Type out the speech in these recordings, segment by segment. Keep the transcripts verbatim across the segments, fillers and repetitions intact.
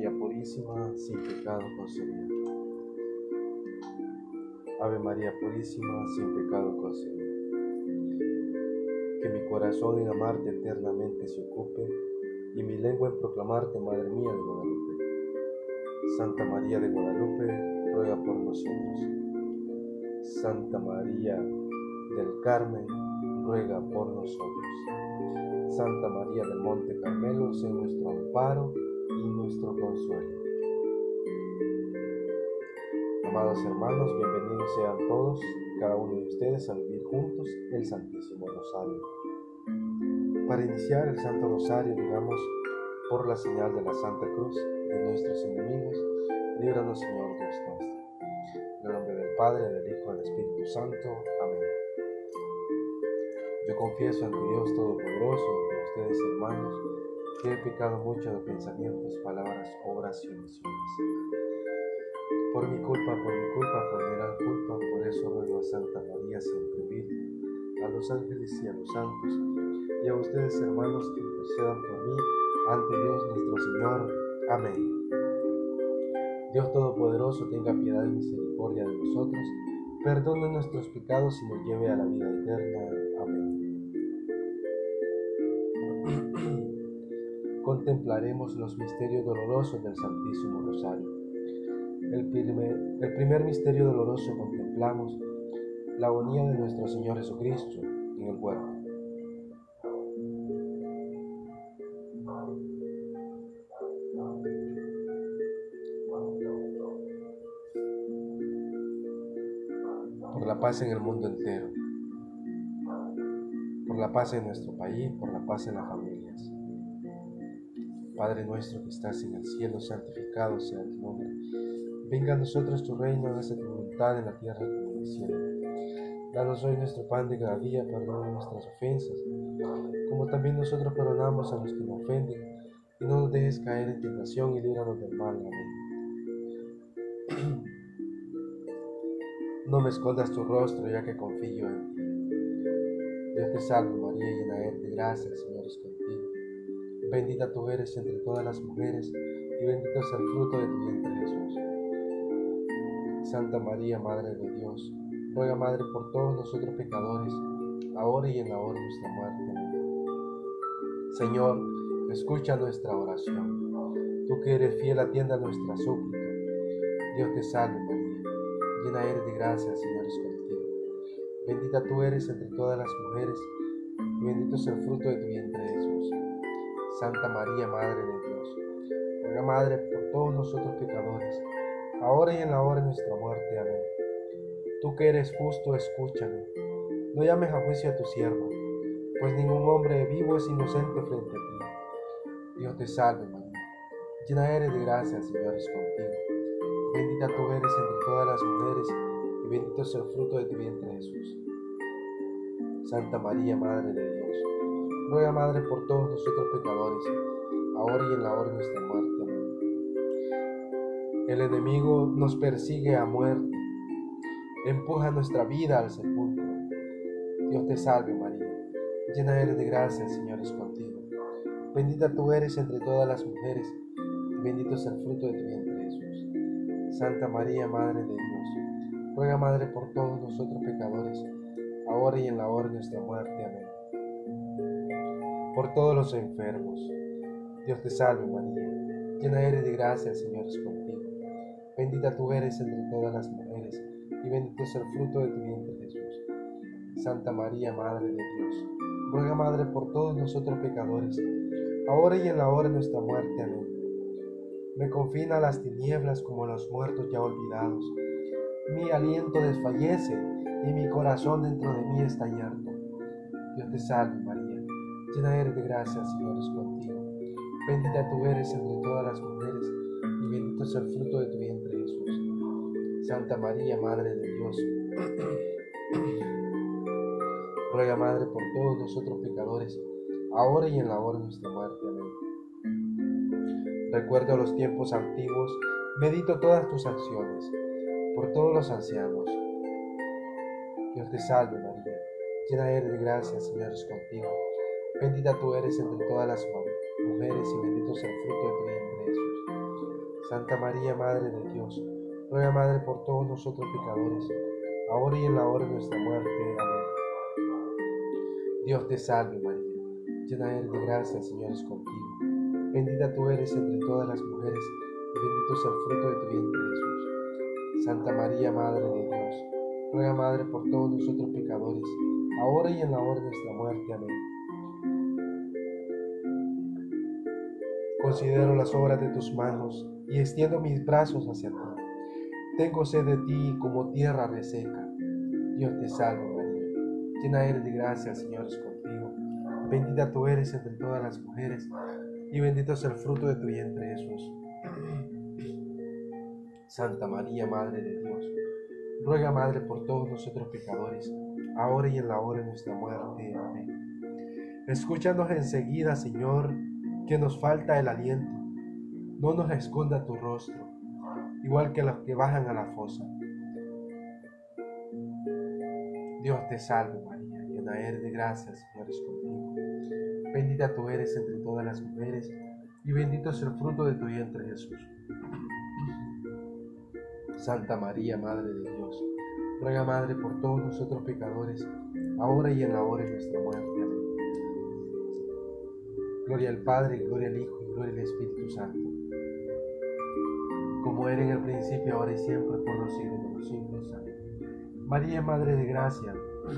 María Purísima, sin pecado concebida. Ave María Purísima, sin pecado concebida. Que mi corazón en amarte eternamente se ocupe, y mi lengua en proclamarte, Madre mía de Guadalupe. Santa María de Guadalupe, ruega por nosotros. Santa María del Carmen, ruega por nosotros. Santa María del Monte Carmelo, sé nuestro amparo y nuestro consuelo. Amados hermanos, bienvenidos sean todos, cada uno de ustedes, a vivir juntos el Santísimo Rosario. Para iniciar el Santo Rosario, digamos, por la señal de la Santa Cruz de nuestros enemigos, líbranos, Señor Dios nuestro. En el nombre del Padre, del Hijo y del Espíritu Santo. Amén. Yo confieso ante Dios Todopoderoso y ante ustedes, hermanos, que he pecado mucho de pensamientos, palabras, obras y omisiones. Por mi culpa, por mi culpa, por mi gran culpa, por eso ruego a Santa María siempre Virgen, a los ángeles y a los santos, y a ustedes, hermanos, que intercedan por mí ante Dios nuestro Señor. Amén. Dios Todopoderoso tenga piedad y misericordia de nosotros, perdone nuestros pecados y nos lleve a la vida eterna. Amén. Contemplaremos los misterios dolorosos del Santísimo Rosario. El primer, el primer misterio doloroso contemplamos la agonía de nuestro Señor Jesucristo en el huerto. Por la paz en el mundo entero, por la paz en nuestro país, por la paz en las familias. Padre nuestro que estás en el cielo, santificado sea tu nombre. Venga a nosotros tu reino, hágase tu voluntad en la tierra como en el cielo. Danos hoy nuestro pan de cada día, perdona nuestras ofensas, como también nosotros perdonamos a los que nos ofenden, y no nos dejes caer en tentación y líbranos del mal. Amén. No me escondas tu rostro, ya que confío en ti. Dios te salve María, llena eres de gracia, el Señor es contigo. Bendita tú eres entre todas las mujeres, y bendito es el fruto de tu vientre Jesús. Santa María, Madre de Dios, ruega, Madre, por todos nosotros pecadores, ahora y en la hora de nuestra muerte. Amén. Señor, escucha nuestra oración. Tú que eres fiel, atienda nuestra súplica. Dios te salve María, llena eres de gracia, el Señor es contigo. Bendita tú eres entre todas las mujeres, y bendito es el fruto de tu vientre Jesús. Santa María, Madre de Dios, ruega, Madre, por todos nosotros pecadores, ahora y en la hora de nuestra muerte. Amén. Tú que eres justo, escúchame. No llames a juicio a tu siervo, pues ningún hombre vivo es inocente frente a ti. Dios te salve María, llena eres de gracia, el Señor es contigo. Bendita tú eres entre todas las mujeres, y bendito es el fruto de tu vientre Jesús. Santa María, Madre de Dios, ruega, Madre, por todos nosotros pecadores, ahora y en la hora de nuestra muerte. Amén. El enemigo nos persigue a muerte, empuja nuestra vida al sepulcro. Dios te salve María, llena eres de gracia, el Señor es contigo. Bendita tú eres entre todas las mujeres, y bendito es el fruto de tu vientre Jesús. Santa María, Madre de Dios, ruega, Madre, por todos nosotros pecadores, ahora y en la hora de nuestra muerte. Amén. Por todos los enfermos, Dios te salve María, llena eres de gracia, el Señor es contigo. Bendita tú eres entre todas las mujeres, y bendito es el fruto de tu vientre Jesús. Santa María, Madre de Dios, ruega, Madre, por todos nosotros pecadores, ahora y en la hora de nuestra muerte. Amén. Me confina a las tinieblas como los muertos ya olvidados. Mi aliento desfallece, y mi corazón dentro de mí está yerto. Dios te salve María, llena eres de gracia, el Señor es contigo. Bendita tú eres entre todas las mujeres, y bendito es el fruto de tu vientre Jesús. Santa María, Madre de Dios, ruega, Madre, por todos nosotros pecadores, ahora y en la hora de nuestra muerte. Amén. Recuerdo los tiempos antiguos, medito todas tus acciones, por todos los ancianos. Dios te salve María, llena eres de gracia, el Señor es contigo. Bendita tú eres entre todas las mujeres, y bendito es el fruto de tu vientre Jesús. Santa María, Madre de Dios, ruega, Madre, por todos nosotros pecadores, ahora y en la hora de nuestra muerte. Amén. Dios te salve, María, llena eres de gracia, el Señor es contigo. Bendita tú eres entre todas las mujeres, y bendito es el fruto de tu vientre, Jesús. Santa María, Madre de Dios, ruega, Madre, por todos nosotros pecadores, ahora y en la hora de nuestra muerte. Amén. Considero las obras de tus manos y extiendo mis brazos hacia ti. Tengo sed de ti como tierra reseca. Dios te salve, María, llena eres de gracia, el Señor es contigo. Bendita tú eres entre todas las mujeres, y bendito es el fruto de tu vientre, Jesús. Santa María, Madre de Dios, ruega, Madre, por todos nosotros pecadores, ahora y en la hora de nuestra muerte. Amén. Escúchanos enseguida, Señor, que nos falta el aliento. No nos esconda tu rostro, igual que los que bajan a la fosa. Dios te salve, María, llena eres de gracia, el Señor es contigo. Bendita tú eres entre todas las mujeres, y bendito es el fruto de tu vientre, Jesús. Santa María, Madre de Dios, ruega, Madre, por todos nosotros pecadores, ahora y en la hora de nuestra muerte. Amén. Gloria al Padre, gloria al Hijo, y gloria al Espíritu Santo, como era en el principio, ahora y siempre, por los siglos de los siglos. Amén. María, Madre de gracia,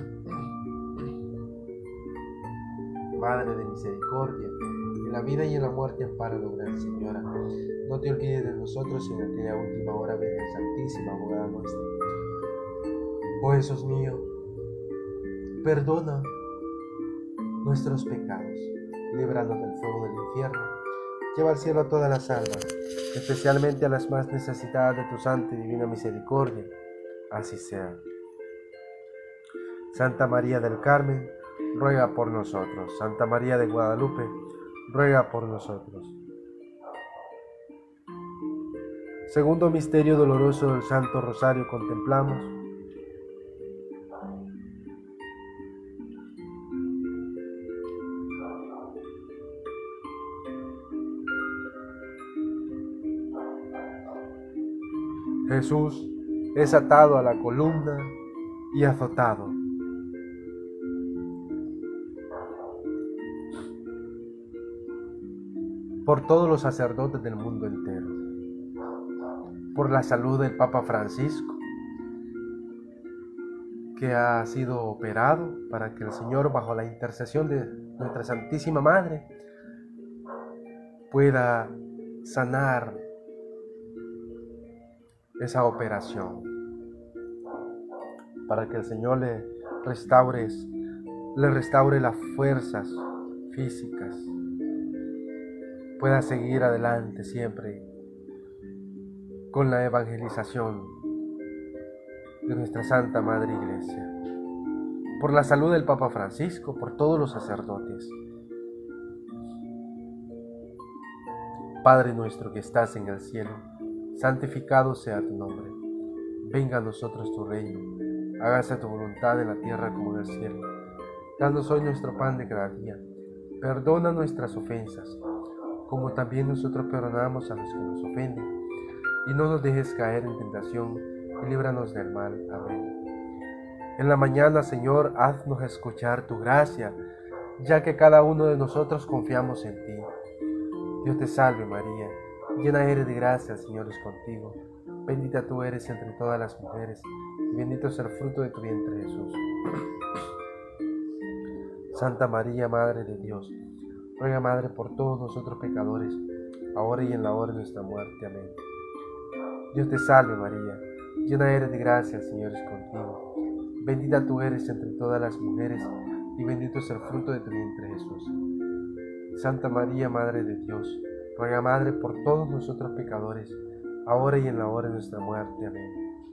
Madre de misericordia, en la vida y en la muerte ampáranos, Gran Señora. No te olvides de nosotros en aquella última hora, Virgen Santísima, abogada nuestra. Oh Jesús mío, perdona nuestros pecados, líbranos del fuego del infierno, lleva al cielo a todas las almas, especialmente a las más necesitadas de tu santa y divina misericordia. Así sea. Santa María del Carmen, ruega por nosotros. Santa María de Guadalupe, ruega por nosotros. Segundo misterio doloroso del Santo Rosario contemplamos Jesús es atado a la columna y azotado. Por todos los sacerdotes del mundo entero, por la salud del Papa Francisco, que ha sido operado para que el Señor, bajo la intercesión de nuestra Santísima Madre, pueda sanar esa operación, para que el Señor le restaure, le restaure las fuerzas físicas, pueda seguir adelante siempre con la evangelización de nuestra Santa Madre Iglesia, por la salud del Papa Francisco, por todos los sacerdotes. Padre nuestro que estás en el cielo, santificado sea tu nombre. Venga a nosotros tu reino. Hágase tu voluntad en la tierra como en el cielo. Danos hoy nuestro pan de cada día. Perdona nuestras ofensas, como también nosotros perdonamos a los que nos ofenden. Y no nos dejes caer en tentación, y líbranos del mal. Amén. En la mañana, Señor, haznos escuchar tu gracia, ya que cada uno de nosotros confiamos en ti. Dios te salve, María, llena eres de gracia, el Señor es contigo. Bendita tú eres entre todas las mujeres, y bendito es el fruto de tu vientre, Jesús. Santa María, Madre de Dios, ruega, Madre, por todos nosotros pecadores, ahora y en la hora de nuestra muerte. Amén. Dios te salve, María, llena eres de gracia, el Señor es contigo. Bendita tú eres entre todas las mujeres, y bendito es el fruto de tu vientre, Jesús. Santa María, Madre de Dios, ruega, Madre, por todos nosotros pecadores, ahora y en la hora de nuestra muerte. Amén.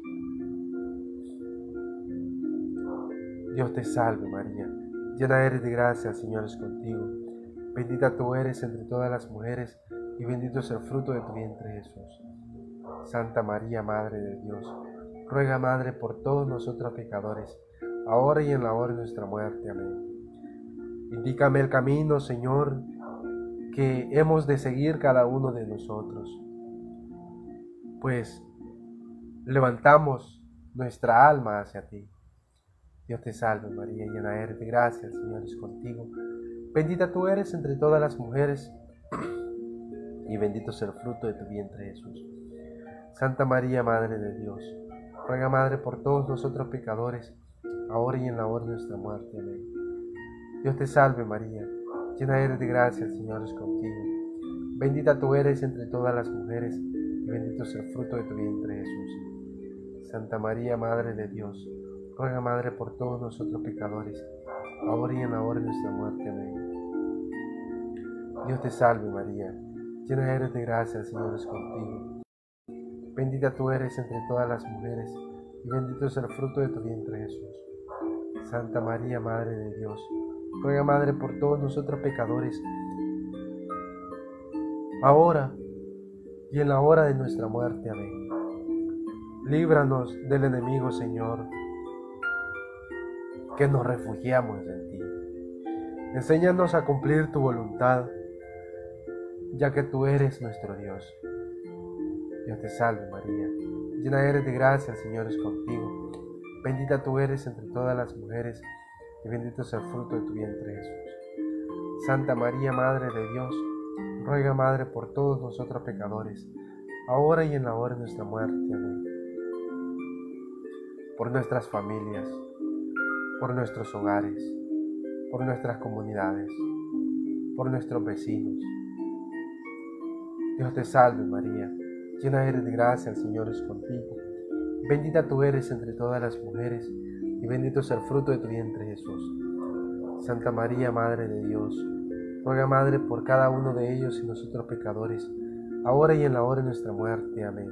Dios te salve, María, llena eres de gracia, el Señor es contigo. Bendita tú eres entre todas las mujeres, y bendito es el fruto de tu vientre, Jesús. Santa María, Madre de Dios, ruega, Madre, por todos nosotros pecadores, ahora y en la hora de nuestra muerte. Amén. Indícame el camino, Señor, que hemos de seguir cada uno de nosotros. pues levantamos nuestra alma hacia ti. Dios te salve María, llena eres de gracia, el Señor es contigo. Bendita tú eres entre todas las mujeres, y bendito es el fruto de tu vientre Jesús. Santa María, Madre de Dios, ruega Madre por todos nosotros pecadores, ahora y en la hora de nuestra muerte. Amén. Dios te salve María, llena eres de gracia, el Señor es contigo. Bendita tú eres entre todas las mujeres, y bendito es el fruto de tu vientre Jesús. Santa María, Madre de Dios, ruega Madre por todos nosotros pecadores, ahora y en la hora de nuestra muerte. Amén. Dios te salve María, llena eres de gracia, el Señor es contigo. Bendita tú eres entre todas las mujeres, y bendito es el fruto de tu vientre Jesús. Santa María, Madre de Dios, ruega Madre por todos nosotros pecadores, ahora y en la hora de nuestra muerte. Amén. Líbranos del enemigo, Señor, que nos refugiamos en ti. Enséñanos a cumplir tu voluntad, ya que tú eres nuestro Dios. Dios te salve María, llena eres de gracia, el Señor es contigo. Bendita tú eres entre todas las mujeres, y bendito es el fruto de tu vientre Jesús. Santa María, Madre de Dios, ruega Madre por todos nosotros pecadores, ahora y en la hora de nuestra muerte. Amén. Por nuestras familias, por nuestros hogares, por nuestras comunidades, por nuestros vecinos. Dios te salve María, llena eres de gracia, el Señor es contigo. Bendita tú eres entre todas las mujeres, y bendito es el fruto de tu vientre Jesús. Santa María, Madre de Dios, ruega Madre por cada uno de ellos y nosotros pecadores, ahora y en la hora de nuestra muerte. Amén.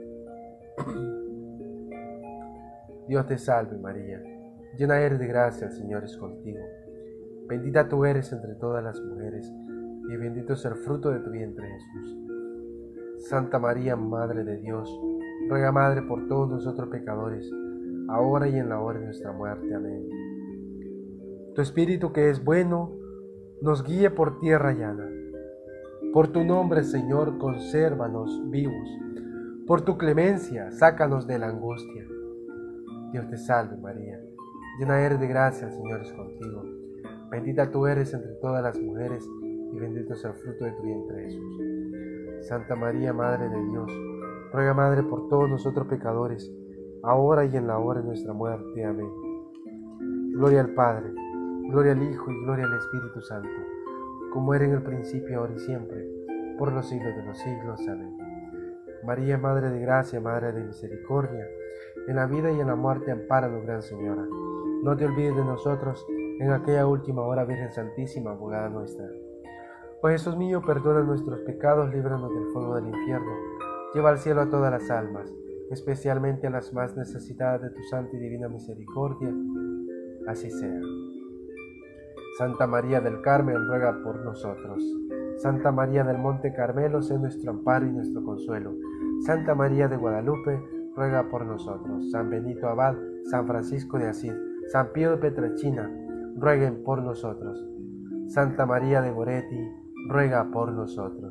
Dios te salve María, llena eres de gracia, el Señor es contigo. Bendita tú eres entre todas las mujeres, y bendito es el fruto de tu vientre Jesús. Santa María, Madre de Dios, ruega Madre por todos nosotros pecadores, ahora y en la hora de nuestra muerte. Amén. Tu Espíritu, que es bueno, nos guíe por tierra llana. Por tu nombre, Señor, consérvanos vivos. Por tu clemencia, sácanos de la angustia. Dios te salve María, llena eres de gracia, el Señor es contigo. Bendita tú eres entre todas las mujeres, y bendito es el fruto de tu vientre Jesús. Santa María, Madre de Dios, ruega Madre por todos nosotros pecadores, ahora y en la hora de nuestra muerte. Amén. Gloria al Padre, gloria al Hijo y gloria al Espíritu Santo, como era en el principio, ahora y siempre, por los siglos de los siglos. Amén. María, Madre de gracia, Madre de misericordia, en la vida y en la muerte ampáranos, Gran Señora. No te olvides de nosotros en aquella última hora, Virgen Santísima, abogada nuestra. Oh Jesús mío, perdona nuestros pecados, líbranos del fuego del infierno, lleva al cielo a todas las almas, especialmente a las más necesitadas de tu santa y divina misericordia. Así sea. Santa María del Carmen, ruega por nosotros. Santa María del Monte Carmelo, sé nuestro amparo y nuestro consuelo. Santa María de Guadalupe, ruega por nosotros. San Benito Abad, San Francisco de Asís, San Pío de Pietrelcina, rueguen por nosotros. Santa María de Goretti, ruega por nosotros.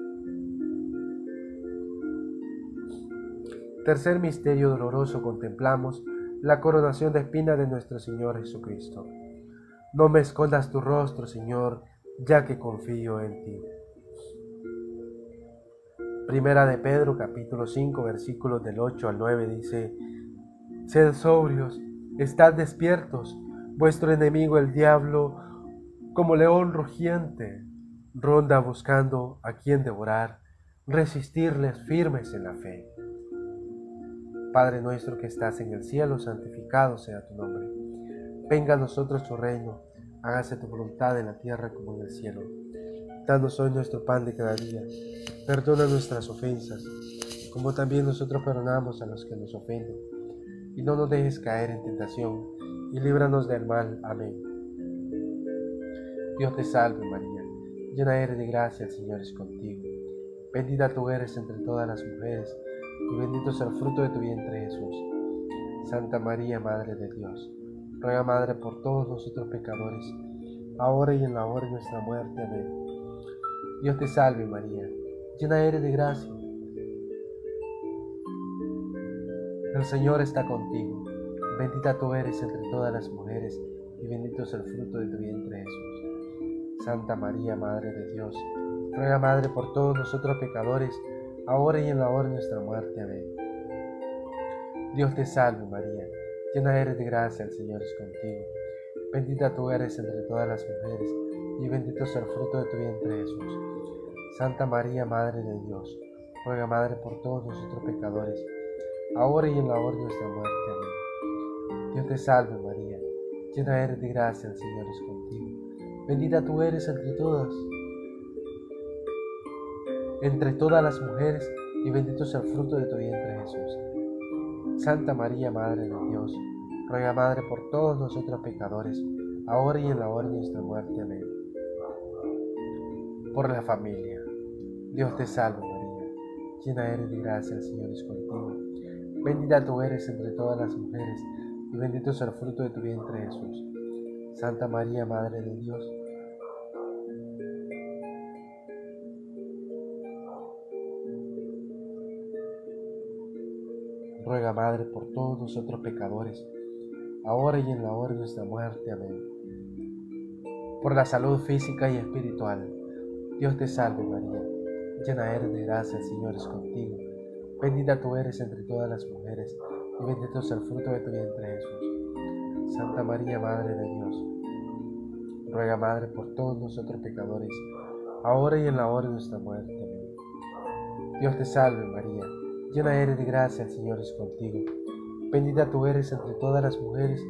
Tercer misterio doloroso, contemplamos la coronación de espinas de nuestro Señor Jesucristo. No me escondas tu rostro, Señor, ya que confío en ti. Primera de Pedro, capítulo cinco, versículos del ocho al nueve, dice: Sed sobrios, estad despiertos, vuestro enemigo el diablo, como león rugiente, ronda buscando a quien devorar, resistirles firmes en la fe. Padre nuestro que estás en el cielo, santificado sea tu nombre. Venga a nosotros tu reino, hágase tu voluntad en la tierra como en el cielo. Danos hoy nuestro pan de cada día, perdona nuestras ofensas, como también nosotros perdonamos a los que nos ofenden. Y no nos dejes caer en tentación, y líbranos del mal. Amén. Dios te salve María, llena eres de gracia, el Señor es contigo. Bendita tú eres entre todas las mujeres, y bendito es el fruto de tu vientre Jesús. Santa María, Madre de Dios, ruega Madre por todos nosotros pecadores, ahora y en la hora de nuestra muerte. Amén. Dios te salve María, llena eres de gracia, El Señor está contigo. Bendita tú eres entre todas las mujeres, y bendito es el fruto de tu vientre, Jesús. Santa María, Madre de Dios, ruega, Madre, por todos nosotros pecadores, ahora y en la hora de nuestra muerte. Amén. Dios te salve, María, llena eres de gracia, el Señor es contigo. Bendita tú eres entre todas las mujeres, y bendito es el fruto de tu vientre, Jesús. Santa María, Madre de Dios, ruega, Madre, por todos nosotros pecadores, ahora y en la hora de nuestra muerte. Amén. Dios te salve, María, llena eres de gracia, el Señor es contigo. Bendita tú eres entre todas, entre todas las mujeres, y bendito es el fruto de tu vientre, Jesús. Santa María, Madre de Dios, ruega, Madre, por todos nosotros pecadores, ahora y en la hora de nuestra muerte. Amén. Por la familia. Dios te salve, María, llena eres de gracia, el Señor es contigo. Bendita tú eres entre todas las mujeres, y bendito es el fruto de tu vientre, Jesús. Santa María, Madre de Dios, ruega, Madre, por todos nosotros pecadores, ahora y en la hora de nuestra muerte. Amén. Por la salud física y espiritual. Dios te salve, María, llena eres de gracia, el Señor es contigo. Bendita tú eres entre todas las mujeres, y bendito es el fruto de tu vientre, Jesús. Santa María, Madre de Dios, ruega, Madre, por todos nosotros pecadores, ahora y en la hora de nuestra muerte. Amén. Dios te salve, María, llena eres de gracia, el Señor es contigo. Bendita tú eres entre todas las mujeres,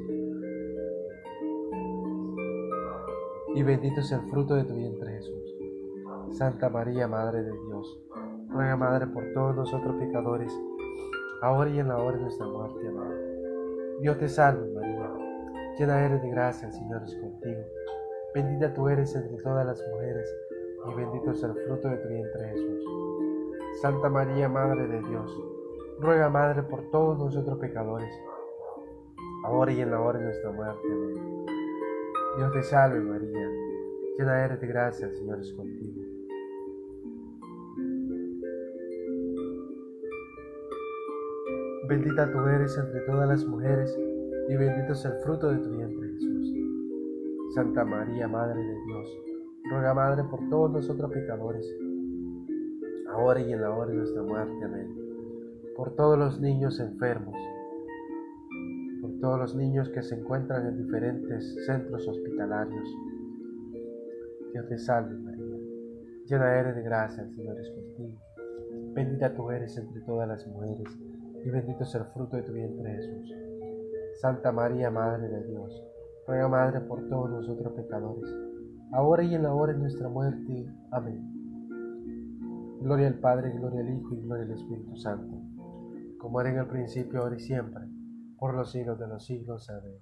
y bendito es el fruto de tu vientre, Jesús. Santa María, Madre de Dios, ruega, Madre, por todos nosotros pecadores, ahora y en la hora de nuestra muerte. Amén. Dios te salve, María, llena eres de gracia, el Señor es contigo. Bendita tú eres entre todas las mujeres, y bendito es el fruto de tu vientre, Jesús. Santa María, Madre de Dios, ruega, Madre, por todos nosotros pecadores, ahora y en la hora de nuestra muerte. Amén. Dios te salve, María, llena eres de gracia, el Señor es contigo. Bendita tú eres entre todas las mujeres, y bendito es el fruto de tu vientre, Jesús. Santa María, Madre de Dios, ruega, Madre, por todos nosotros pecadores, ahora y en la hora de nuestra muerte. Amén. Por todos los niños enfermos, por todos los niños que se encuentran en diferentes centros hospitalarios. Dios te salve, María, llena eres de gracia, el Señor es contigo. Bendita tú eres entre todas las mujeres, y bendito es el fruto de tu vientre, Jesús. Santa María, Madre de Dios, ruega, Madre, por todos nosotros pecadores, ahora y en la hora de nuestra muerte. Amén. Gloria al Padre, gloria al Hijo, y gloria al Espíritu Santo, como era en el principio, ahora y siempre, por los siglos de los siglos. Amén.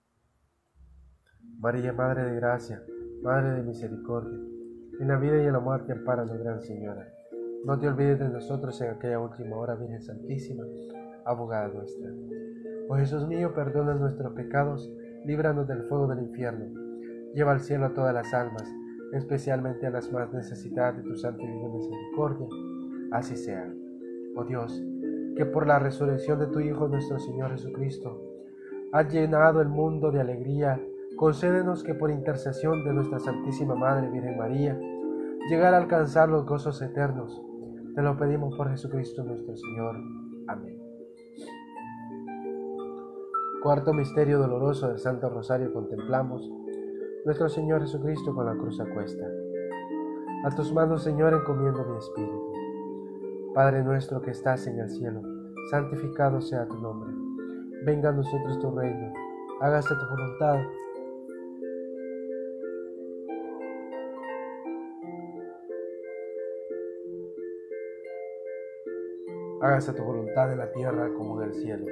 María, Madre de gracia, Madre de misericordia, en la vida y en la muerte ampáranos, Gran Señora. No te olvides de nosotros en aquella última hora, Virgen Santísima, abogada nuestra. Oh Jesús mío, perdona nuestros pecados, líbranos del fuego del infierno, lleva al cielo a todas las almas, especialmente a las más necesitadas de tu santa y divina misericordia. Así sea. Oh Dios, que por la resurrección de tu Hijo nuestro Señor Jesucristo, has llenado el mundo de alegría, concédenos que por intercesión de nuestra Santísima Madre Virgen María, llegar a alcanzar los gozos eternos. Te lo pedimos por Jesucristo nuestro Señor. Amén. Cuarto misterio doloroso del Santo Rosario contemplamos nuestro Señor Jesucristo con la cruz a cuesta. A tus manos, Señor, encomiendo mi espíritu. Padre nuestro que estás en el cielo, santificado sea tu nombre. Venga a nosotros tu reino, hágase tu voluntad. Hágase tu voluntad en la tierra como en el cielo.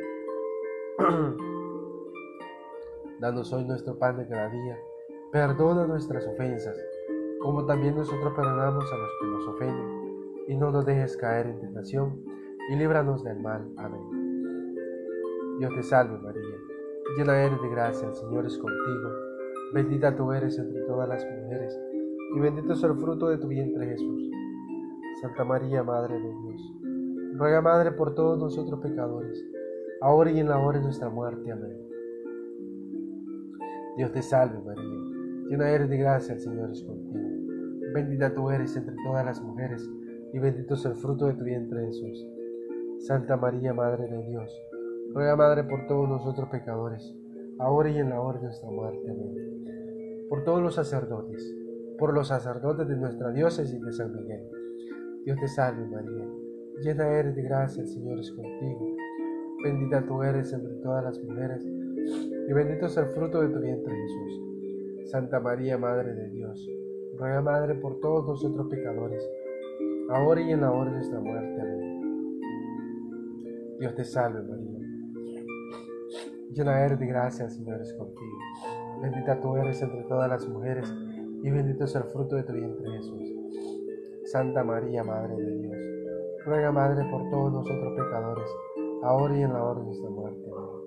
Danos hoy nuestro pan de cada día. Perdona nuestras ofensas, como también nosotros perdonamos a los que nos ofenden. Y no nos dejes caer en tentación, y líbranos del mal. Amén. Dios te salve, María, llena eres de gracia, el Señor es contigo. Bendita tú eres entre todas las mujeres, y bendito es el fruto de tu vientre, Jesús. Santa María, Madre de Dios, ruega, Madre, por todos nosotros pecadores, ahora y en la hora de nuestra muerte. Amén. Dios te salve María, llena eres de gracia, el Señor es contigo. Bendita tú eres entre todas las mujeres, y bendito es el fruto de tu vientre Jesús. Santa María, Madre de Dios, ruega Madre por todos nosotros pecadores, ahora y en la hora de nuestra muerte. Amén. Por todos los sacerdotes, por los sacerdotes de nuestra diócesis de San Miguel. Dios te salve María, llena eres de gracia, el Señor es contigo. Bendita tú eres entre todas las mujeres, y bendito es el fruto de tu vientre Jesús. Santa María, Madre de Dios, ruega Madre por todos nosotros pecadores, ahora y en la hora de nuestra muerte. Amén. Dios te salve María, llena eres de gracia, el Señor es contigo. Bendita tú eres entre todas las mujeres, y bendito es el fruto de tu vientre Jesús. Santa María, Madre de Dios, ruega Madre por todos nosotros pecadores, ahora y en la hora de nuestra muerte. Amén.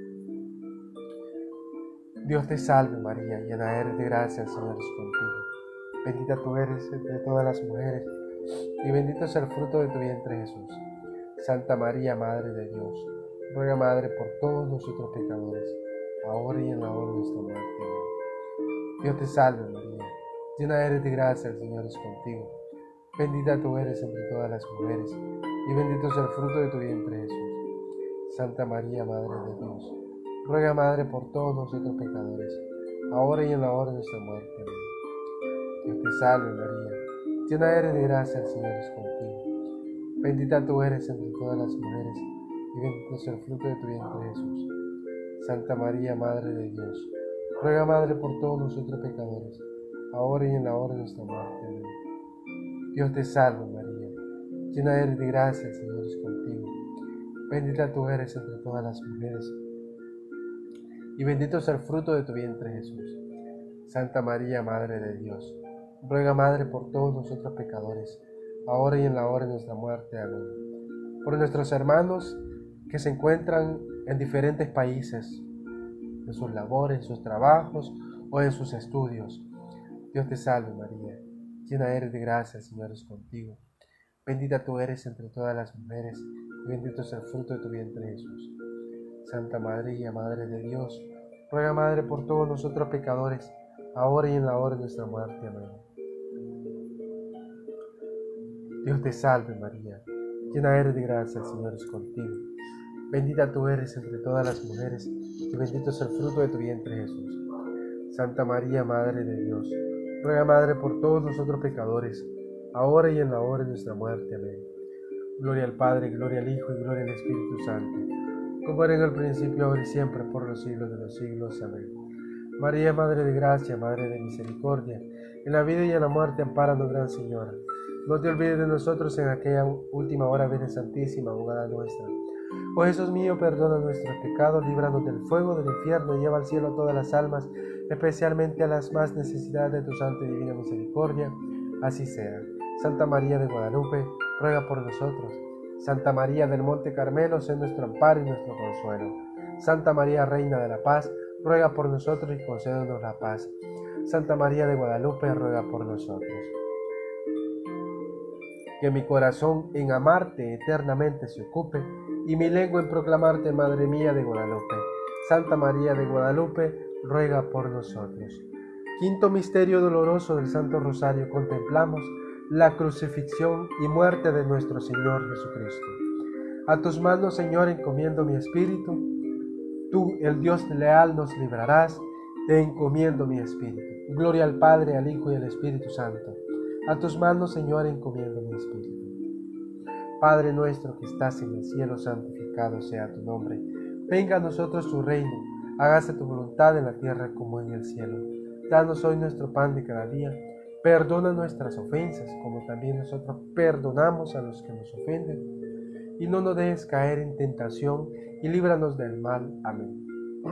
Dios te salve María, llena eres de gracia, el Señor es contigo. Bendita tú eres entre todas las mujeres, y bendito es el fruto de tu vientre Jesús. Santa María, Madre de Dios, ruega Madre por todos nosotros pecadores, ahora y en la hora de nuestra muerte. Amén. Dios te salve María, llena eres de gracia, el Señor es contigo. Bendita tú eres entre todas las mujeres, y bendito es el fruto de tu vientre Jesús. Santa María, Madre de Dios, ruega Madre por todos nosotros pecadores, ahora y en la hora de nuestra muerte. Amén. Dios te salve María, llena eres de gracia, el Señor es contigo. Bendita tú eres entre todas las mujeres, y bendito es el fruto de tu vientre Jesús. Santa María, Madre de Dios, ruega Madre por todos nosotros pecadores, ahora y en la hora de nuestra muerte. Amén. Dios te salve María, llena eres de gracia, el Señor es contigo. Bendita tú eres entre todas las mujeres, y bendito es el fruto de tu vientre Jesús. Santa María, Madre de Dios, ruega Madre por todos nosotros pecadores, ahora y en la hora de nuestra muerte. Amén. Por nuestros hermanos que se encuentran en diferentes países, en sus labores, en sus trabajos o en sus estudios. Dios te salve María, llena eres de gracia, el Señor es contigo. Bendita tú eres entre todas las mujeres, y bendito es el fruto de tu vientre Jesús. Santa María, Madre de Dios, ruega Madre por todos nosotros pecadores, ahora y en la hora de nuestra muerte. Amén. Dios te salve María, llena eres de gracia, el Señor es contigo. Bendita tú eres entre todas las mujeres, y bendito es el fruto de tu vientre Jesús. Santa María, Madre de Dios, ruega Madre por todos nosotros pecadores, ahora y en la hora de nuestra muerte. Amén. Gloria al Padre, gloria al Hijo, y gloria al Espíritu Santo, como era en el principio, ahora y siempre, por los siglos de los siglos. Amén. María, Madre de gracia, Madre de misericordia, en la vida y en la muerte, ampáranos, Gran Señora. No te olvides de nosotros en aquella última hora, Virgen Santísima, abogada nuestra. Oh Jesús mío, perdona nuestros pecados, líbranos del fuego del infierno, y lleva al cielo a todas las almas, especialmente a las más necesitadas de tu santa y divina misericordia. Así sea. Santa María de Guadalupe, ruega por nosotros. Santa María del Monte Carmelo, sé nuestro amparo y nuestro consuelo. Santa María, Reina de la Paz, ruega por nosotros y concédenos la paz. Santa María de Guadalupe, ruega por nosotros. Que mi corazón en amarte eternamente se ocupe, y mi lengua en proclamarte, Madre mía de Guadalupe. Santa María de Guadalupe, ruega por nosotros. Quinto misterio doloroso del Santo Rosario, contemplamos la crucifixión y muerte de nuestro Señor Jesucristo. A tus manos, Señor, encomiendo mi espíritu. Tú, el Dios leal, nos librarás. Te encomiendo mi espíritu. Gloria al Padre, al Hijo y al Espíritu Santo. A tus manos, Señor, encomiendo mi espíritu. Padre nuestro que estás en el cielo, santificado sea tu nombre. Venga a nosotros tu reino. Hágase tu voluntad en la tierra como en el cielo. Danos hoy nuestro pan de cada día. Perdona nuestras ofensas, como también nosotros perdonamos a los que nos ofenden. Y no nos dejes caer en tentación, y líbranos del mal. Amén.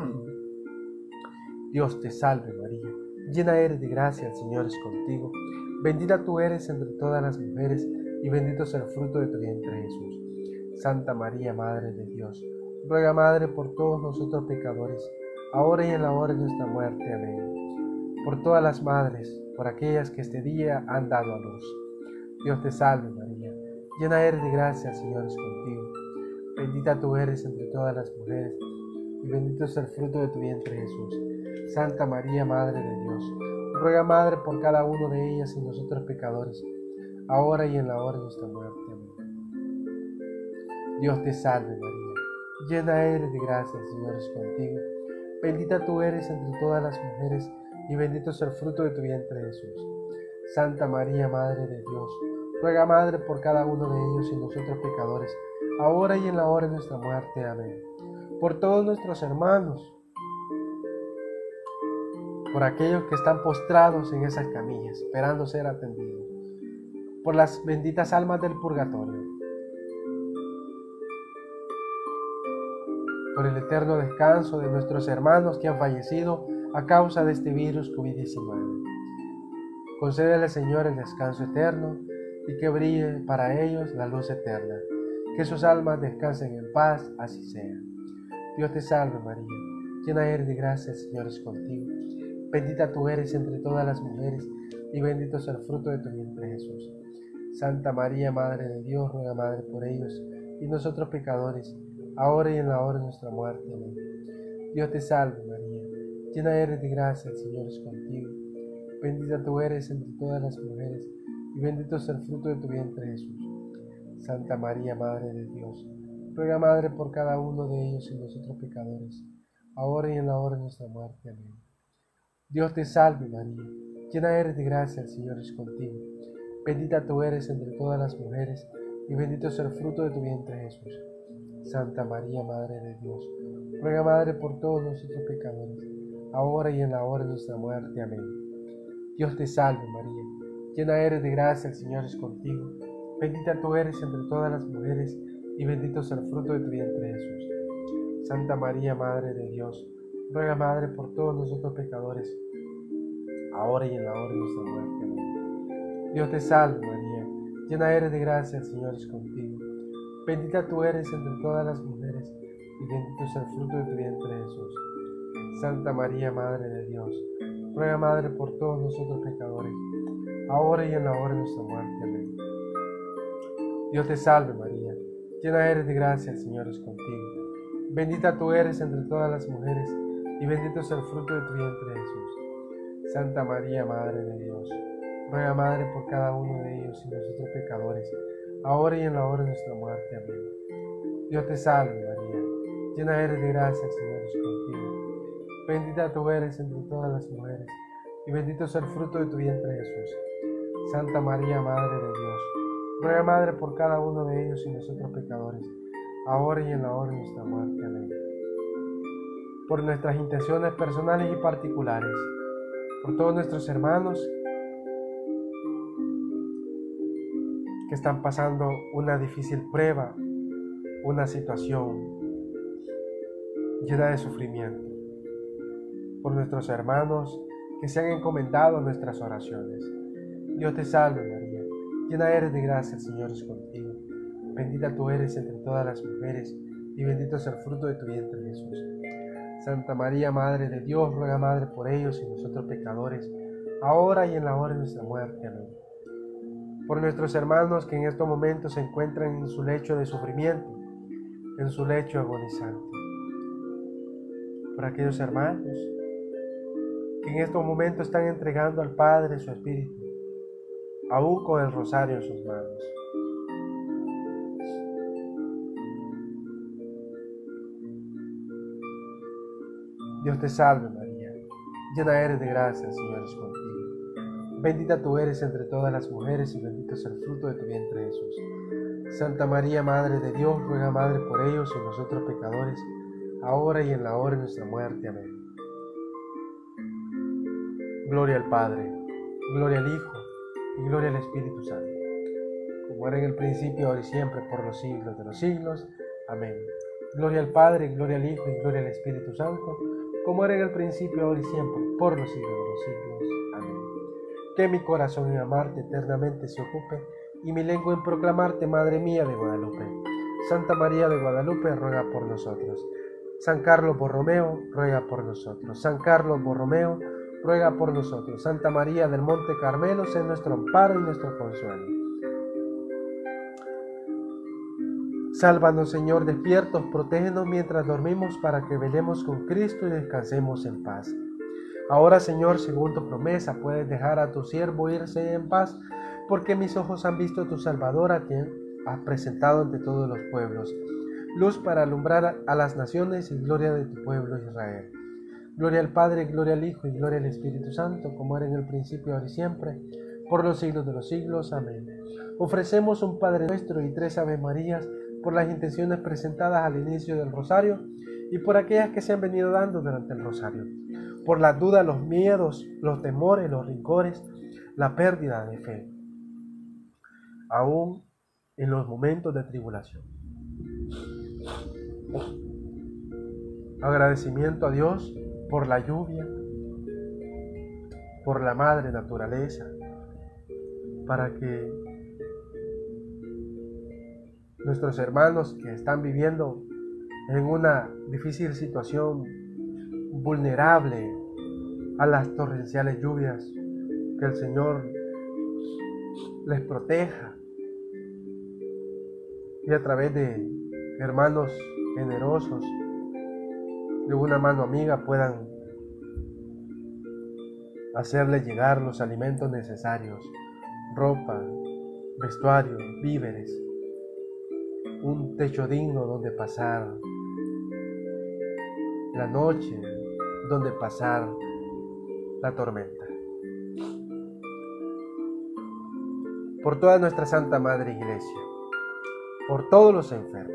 Dios te salve María, llena eres de gracia, el Señor es contigo. Bendita tú eres entre todas las mujeres, y bendito es el fruto de tu vientre Jesús. Santa María, Madre de Dios, ruega Madre por todos nosotros pecadores, ahora y en la hora de nuestra muerte. Amén. Por todas las madres, por aquellas que este día han dado a luz. Dios te salve María, llena eres de gracia, el Señor es contigo. Bendita Bendita tú eres entre todas las mujeres, y bendito es el fruto de tu vientre, Jesús. Santa María, Madre de Dios, ruega, Madre, por cada uno de ellas y nosotros pecadores, ahora y en la hora de nuestra muerte. Amén. Dios te salve, María, llena eres de gracia, el Señor es contigo. Bendita tú eres entre todas las mujeres, y bendito es el fruto de tu vientre, Jesús. Santa María, Madre de Dios, ruega, Madre, por cada uno de ellos y nosotros pecadores, ahora y en la hora de nuestra muerte. Amén. Por todos nuestros hermanos, por aquellos que están postrados en esas camillas, esperando ser atendidos, por las benditas almas del purgatorio, por el eterno descanso de nuestros hermanos que han fallecido a causa de este virus COVID diecinueve. Concédele, Señor, el descanso eterno y que brille para ellos la luz eterna. Que sus almas descansen en paz, así sea. Dios te salve, María, llena eres de gracia, el Señor es contigo. Bendita tú eres entre todas las mujeres, y bendito es el fruto de tu vientre, Jesús. Santa María, Madre de Dios, ruega, Madre, por ellos y nosotros pecadores, ahora y en la hora de nuestra muerte. Amén. Dios te salve, María, llena eres de gracia, el Señor es contigo. Bendita tú eres entre todas las mujeres, y bendito es el fruto de tu vientre, Jesús. Santa María, Madre de Dios, ruega, Madre, por cada uno de ellos y nosotros pecadores, ahora y en la hora de nuestra muerte. Amén. Dios te salve, María, llena eres de gracia, el Señor es contigo. Bendita tú eres entre todas las mujeres, y bendito es el fruto de tu vientre, Jesús. Santa María, Madre de Dios, ruega, Madre, por todos nosotros pecadores, ahora y en la hora de nuestra muerte. Amén. Dios te salve, María, llena eres de gracia, el Señor es contigo. Bendita tú eres entre todas las mujeres, y bendito es el fruto de tu vientre, Jesús. Santa María, Madre de Dios, ruega, Madre, por todos nosotros pecadores, ahora y en la hora de nuestra muerte. Amén. Dios te salve, María, llena eres de gracia, el Señor es contigo. Bendita tú eres entre todas las mujeres, y bendito es el fruto de tu vientre, Jesús. Santa María, Madre de Dios, ruega, Madre, por todos nosotros pecadores, ahora y en la hora de nuestra muerte. Amén. Dios te salve, María, llena eres de gracia, el Señor es contigo. Bendita tú eres entre todas las mujeres, y bendito es el fruto de tu vientre, Jesús. Santa María, Madre de Dios, ruega, Madre, por cada uno de ellos y nosotros pecadores, ahora y en la hora de nuestra muerte. Amén. Dios te salve, María, llena eres de gracia, el Señor es contigo. Bendita tú eres entre todas las mujeres, y bendito es el fruto de tu vientre, Jesús. Santa María, Madre de Dios, ruega, Madre, por cada uno de ellos y nosotros pecadores, ahora y en la hora de nuestra muerte. Amén. Por nuestras intenciones personales y particulares, por todos nuestros hermanos que están pasando una difícil prueba, una situación llena de sufrimiento, por nuestros hermanos que se han encomendado a nuestras oraciones. Dios te salve, María, llena eres de gracia, el Señor es contigo. Bendita tú eres entre todas las mujeres, y bendito es el fruto de tu vientre, Jesús. Santa María, Madre de Dios, ruega, Madre, por ellos y nosotros pecadores, ahora y en la hora de nuestra muerte. Amén. Por nuestros hermanos que en estos momentos se encuentran en su lecho de sufrimiento, en su lecho agonizante. Por aquellos hermanos que en estos momentos están entregando al Padre su espíritu, aún con el rosario en sus manos. Dios te salve, María, llena eres de gracia, el Señor es contigo. Bendita tú eres entre todas las mujeres, y bendito es el fruto de tu vientre, Jesús. Santa María, Madre de Dios, ruega, Madre, por ellos y nosotros pecadores, ahora y en la hora de nuestra muerte. Amén. Gloria al Padre, gloria al Hijo, y gloria al Espíritu Santo, como era en el principio, ahora y siempre, por los siglos de los siglos. Amén. Gloria al Padre, gloria al Hijo, y gloria al Espíritu Santo, como era en el principio, ahora y siempre, por los siglos de los siglos. Amén. Que mi corazón en amarte eternamente se ocupe, y mi lengua en proclamarte, Madre mía de Guadalupe. Santa María de Guadalupe, ruega por nosotros. San Carlos Borromeo, ruega por nosotros. San Carlos Borromeo, ruega por nosotros. Santa María del Monte Carmelo, sé nuestro amparo y nuestro consuelo. Sálvanos, Señor, despiertos, protégenos mientras dormimos para que velemos con Cristo y descansemos en paz. Ahora, Señor, según tu promesa, puedes dejar a tu siervo irse en paz, porque mis ojos han visto a tu Salvador, a quien has presentado ante todos los pueblos, luz para alumbrar a las naciones y gloria de tu pueblo Israel. Gloria al Padre, gloria al Hijo y gloria al Espíritu Santo, como era en el principio, ahora y siempre, por los siglos de los siglos. Amén. Ofrecemos un Padre Nuestro y tres Ave Marías por las intenciones presentadas al inicio del Rosario y por aquellas que se han venido dando durante el Rosario, por las dudas, los miedos, los temores, los rencores, la pérdida de fe, aún en los momentos de tribulación. Agradecimiento a Dios por la lluvia, por la madre naturaleza, para que nuestros hermanos que están viviendo en una difícil situación, vulnerable a las torrenciales lluvias, que el Señor les proteja y a través de hermanos generosos, de una mano amiga, puedan hacerles llegar los alimentos necesarios, ropa, vestuario, víveres, un techo digno donde pasar la noche, donde pasar la tormenta. Por toda nuestra Santa Madre Iglesia, por todos los enfermos.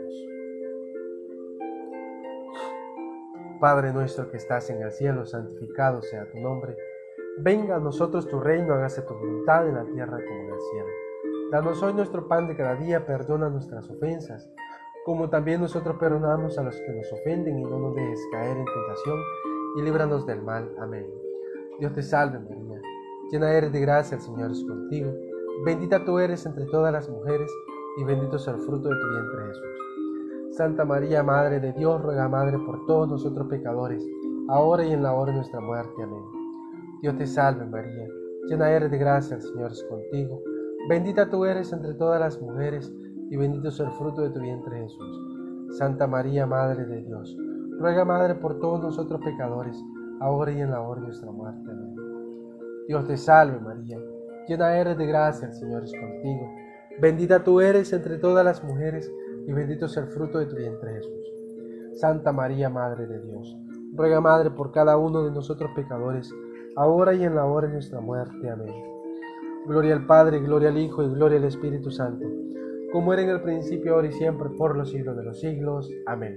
Padre nuestro que estás en el cielo, santificado sea tu nombre. Venga a nosotros tu reino, hágase tu voluntad en la tierra como en el cielo. Danos hoy nuestro pan de cada día, perdona nuestras ofensas, como también nosotros perdonamos a los que nos ofenden, y no nos dejes caer en tentación, y líbranos del mal. Amén. Dios te salve María, llena eres de gracia, el Señor es contigo. Bendita tú eres entre todas las mujeres, y bendito es el fruto de tu vientre Jesús. Santa María, Madre de Dios, ruega, Madre, por todos nosotros pecadores, ahora y en la hora de nuestra muerte. Amén. Dios te salve María, llena eres de gracia, el Señor es contigo. Bendita tú eres entre todas las mujeres, y bendito es el fruto de tu vientre Jesús. Santa María, Madre de Dios, ruega, Madre, por todos nosotros pecadores, ahora y en la hora de nuestra muerte. Amén. Dios te salve María, llena eres de gracia, el Señor es contigo. Bendita tú eres entre todas las mujeres, y bendito es el fruto de tu vientre Jesús. Santa María, Madre de Dios, ruega, Madre, por cada uno de nosotros pecadores, ahora y en la hora de nuestra muerte. Amén. Gloria al Padre, gloria al Hijo y gloria al Espíritu Santo, como era en el principio, ahora y siempre, por los siglos de los siglos. Amén.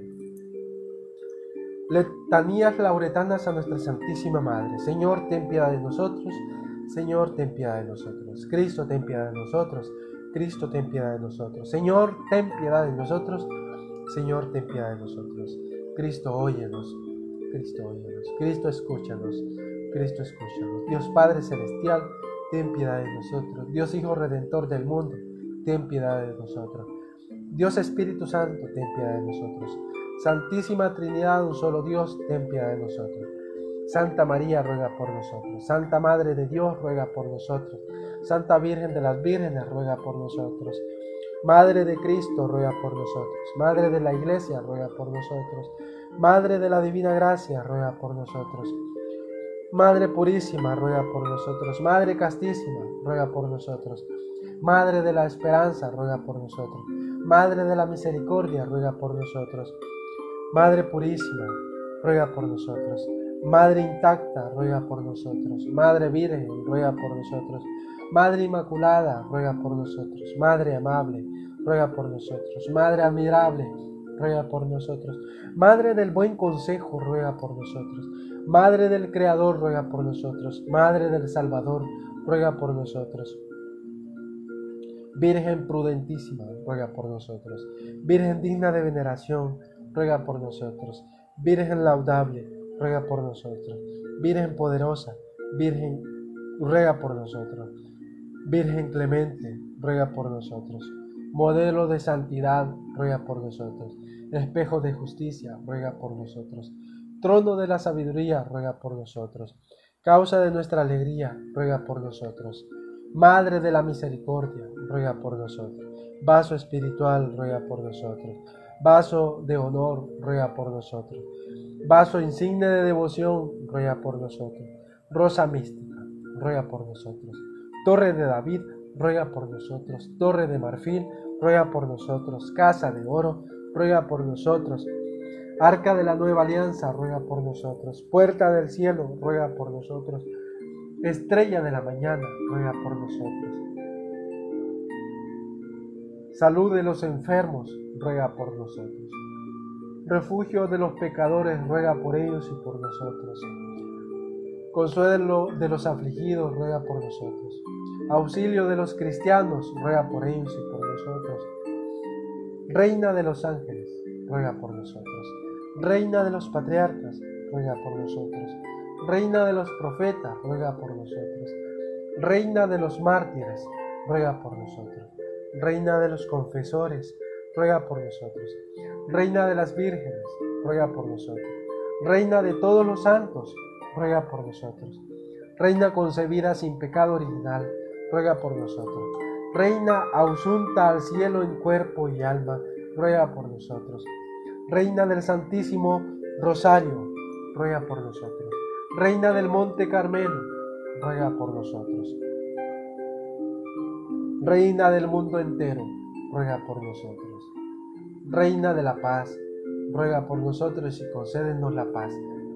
Letanías lauretanas a nuestra Santísima Madre. Señor, ten piedad de nosotros. Señor, ten piedad de nosotros. Cristo, ten piedad de nosotros. Cristo, ten piedad de nosotros. Señor, ten piedad de nosotros. Señor, ten piedad de nosotros. Cristo, óyenos. Cristo, óyenos. Cristo, escúchanos. Cristo, escúchanos. Dios Padre Celestial, ten piedad de nosotros. Dios Hijo Redentor del mundo, ten piedad de nosotros. Dios Espíritu Santo, ten piedad de nosotros. Santísima Trinidad, un solo Dios, ten piedad de nosotros. Santa María, ruega por nosotros. Santa Madre de Dios, ruega por nosotros. Santa Virgen de las Vírgenes, ruega por nosotros. Madre de Cristo, ruega por nosotros. Madre de la Iglesia, ruega por nosotros. Madre de la Divina Gracia, ruega por nosotros. Madre Purísima, ruega por nosotros. Madre Castísima, ruega por nosotros. Madre de la Esperanza, ruega por nosotros. Madre de la Misericordia, ruega por nosotros. Madre Purísima, ruega por nosotros. Madre Intacta, ruega por nosotros. Madre Virgen, ruega por nosotros. Madre Inmaculada, ruega por nosotros. Madre Amable, ruega por nosotros. Madre Admirable, ruega por nosotros. Madre del Buen Consejo, ruega por nosotros. Madre del Creador, ruega por nosotros. Madre del Salvador, ruega por nosotros. Virgen prudentísima, ruega por nosotros. Virgen digna de veneración, ruega por nosotros. Virgen laudable, ruega por nosotros. Virgen poderosa, Virgen, ruega por nosotros. Virgen clemente, ruega por nosotros. Modelo de santidad, ruega por nosotros. Espejo de justicia, ruega por nosotros. Trono de la sabiduría, ruega por nosotros. Causa de nuestra alegría, ruega por nosotros. Madre de la misericordia, ruega por nosotros. Vaso espiritual, ruega por nosotros. Vaso de honor, ruega por nosotros. Vaso insigne de devoción, ruega por nosotros. Rosa mística, ruega por nosotros. Torre de David, ruega por nosotros. Torre de marfil, ruega por nosotros. Casa de oro, ruega por nosotros. Arca de la nueva alianza, ruega por nosotros. Puerta del cielo, ruega por nosotros. Estrella de la mañana, ruega por nosotros. Salud de los enfermos, ruega por nosotros. Refugio de los pecadores, ruega por ellos y por nosotros. Consuelo de los afligidos, ruega por nosotros. Auxilio de los cristianos, ruega por ellos y por nosotros. Reina de los ángeles, ruega por nosotros. Reina de los patriarcas, ruega por nosotros. Reina de los profetas, ruega por nosotros. Reina de los mártires, ruega por nosotros. Reina de los confesores, ruega por nosotros. Reina de las vírgenes, ruega por nosotros. Reina de todos los santos, ruega por nosotros. Reina concebida sin pecado original, ruega por nosotros. Reina ausunta al cielo en cuerpo y alma, ruega por nosotros. Reina del Santísimo Rosario, ruega por nosotros. Reina del Monte Carmelo, ruega por nosotros. Reina del mundo entero, ruega por nosotros. Reina de la paz, ruega por nosotros y concédenos la paz.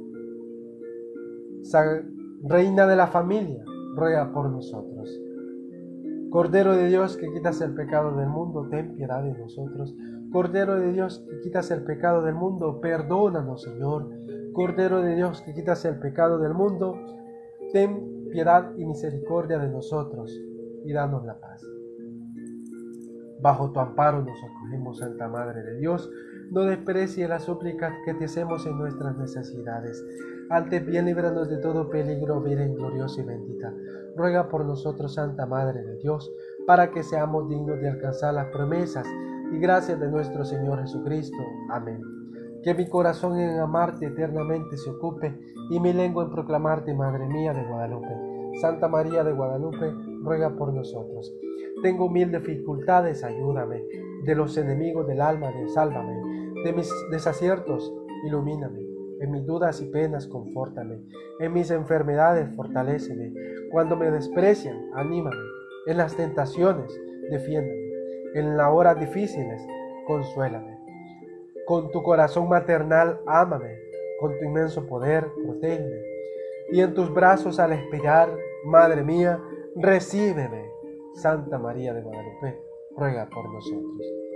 Reina de la familia, ruega por nosotros. Cordero de Dios que quitas el pecado del mundo, ten piedad de nosotros. Cordero de Dios que quitas el pecado del mundo, perdónanos, Señor. Cordero de Dios que quitas el pecado del mundo, ten piedad y misericordia de nosotros y danos la paz. Bajo tu amparo nos acogemos, Santa Madre de Dios. No desprecie las súplicas que te hacemos en nuestras necesidades. Ante bien, líbranos de todo peligro, Virgen gloriosa y bendita. Ruega por nosotros, Santa Madre de Dios, para que seamos dignos de alcanzar las promesas y gracias de nuestro Señor Jesucristo. Amén. Que mi corazón en amarte eternamente se ocupe y mi lengua en proclamarte, Madre mía de Guadalupe. Santa María de Guadalupe, ruega por nosotros. Tengo mil dificultades, ayúdame. De los enemigos del alma, sálvame. De mis desaciertos, ilumíname. En mis dudas y penas, confórtame. En mis enfermedades, fortaléceme. Cuando me desprecian, anímame. En las tentaciones, defiéndeme. En las horas difíciles, consuélame. Con tu corazón maternal, ámame. Con tu inmenso poder, protégeme. Y en tus brazos, al expirar, Madre mía, recíbeme. Santa María de Guadalupe, ruega por nosotros.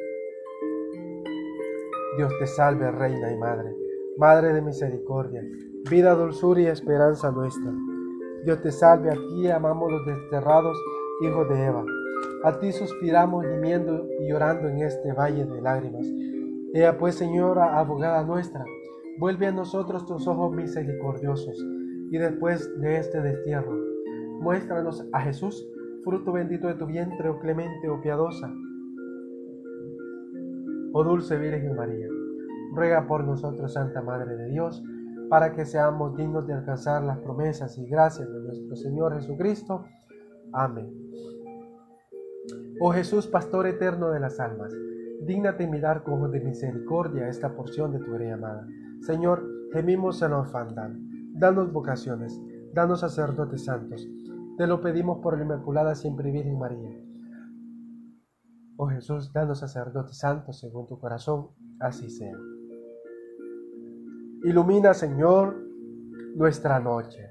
Dios te salve, Reina y Madre, Madre de misericordia, vida, dulzura y esperanza nuestra. Dios te salve, a ti amamos los desterrados hijos de Eva. A ti suspiramos gimiendo y llorando en este valle de lágrimas. Ea pues, Señora, abogada nuestra, vuelve a nosotros tus ojos misericordiosos, y después de este destierro, muéstranos a Jesús, fruto bendito de tu vientre, oh clemente, oh piadosa, oh dulce Virgen María. Ruega por nosotros, Santa Madre de Dios, para que seamos dignos de alcanzar las promesas y gracias de nuestro Señor Jesucristo. Amén. Oh Jesús, Pastor eterno de las almas, dígnate mirar con ojos de misericordia esta porción de tu Virgen amada. Señor, gemimos en la orfandad. Danos vocaciones, danos sacerdotes santos. Te lo pedimos por la Inmaculada Siempre Virgen María. Oh Jesús, danos sacerdotes santos según tu corazón, así sea. Ilumina, Señor, nuestra noche.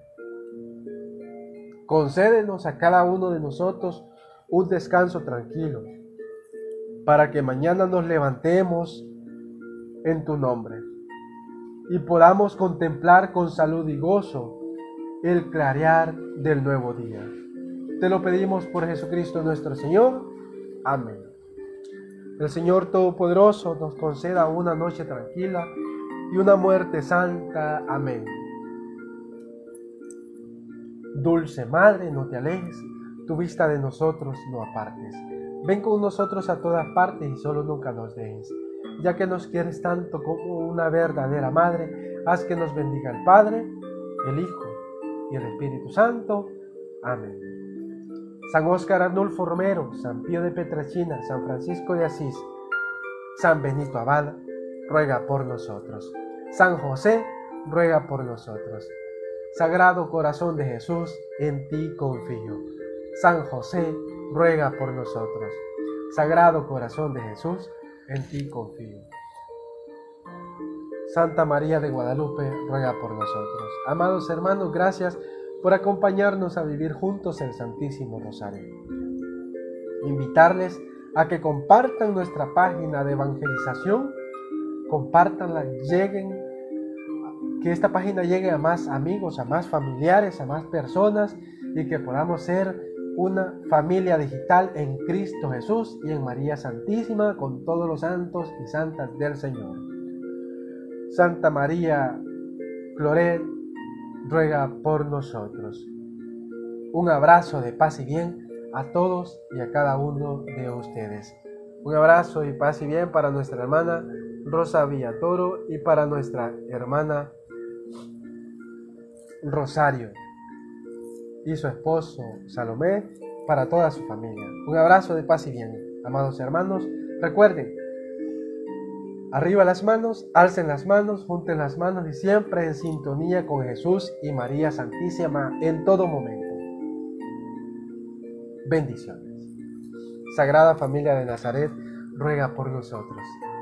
Concédenos a cada uno de nosotros un descanso tranquilo, para que mañana nos levantemos en tu nombre y podamos contemplar con salud y gozo el clarear del nuevo día. Te lo pedimos por Jesucristo nuestro Señor. Amén. El Señor Todopoderoso nos conceda una noche tranquila y una muerte santa. Amén. Dulce Madre, no te alejes, tu vista de nosotros no apartes. Ven con nosotros a todas partes y solo nunca nos dejes. Ya que nos quieres tanto como una verdadera Madre, haz que nos bendiga el Padre, el Hijo y el Espíritu Santo. Amén. San Óscar Arnulfo Romero, San Pío de Pietrelcina, San Francisco de Asís, San Benito Abad, ruega por nosotros. San José, ruega por nosotros. Sagrado Corazón de Jesús, en ti confío. San José, ruega por nosotros. Sagrado Corazón de Jesús, en ti confío. Santa María de Guadalupe, ruega por nosotros. Amados hermanos, gracias por acompañarnos a vivir juntos el Santísimo Rosario. Invitarles a que compartan nuestra página de evangelización, compartanla, lleguen, que esta página llegue a más amigos, a más familiares, a más personas, y que podamos ser una familia digital en Cristo Jesús y en María Santísima, con todos los santos y santas del Señor. Santa María Cloret, ruega por nosotros. Un abrazo de paz y bien a todos y a cada uno de ustedes. Un abrazo y paz y bien para nuestra hermana Rosa Villatoro y para nuestra hermana Rosario y su esposo Salomé, para toda su familia. Un abrazo de paz y bien, amados hermanos. Recuerden, arriba las manos, alcen las manos, junten las manos y siempre en sintonía con Jesús y María Santísima en todo momento. Bendiciones. Sagrada Familia de Nazaret, ruega por nosotros.